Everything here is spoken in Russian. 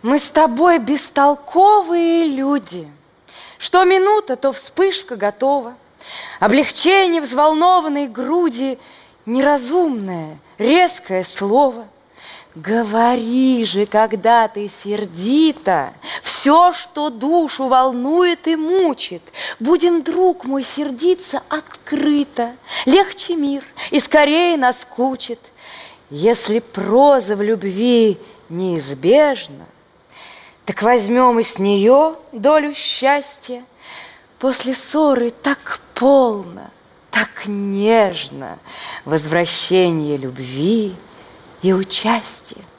Мы с тобой бестолковые люди. Что минута, то вспышка готова. Облегчение взволнованной груди, неразумное, резкое слово. Говори же, когда ты сердита, все, что душу волнует и мучит. Будем, друг мой, сердиться открыто. Легче мир и скорее наскучит. Если проза в любви неизбежна, так возьмем и с нее долю счастья. После ссоры так полно, так нежно возвращение любви и участия.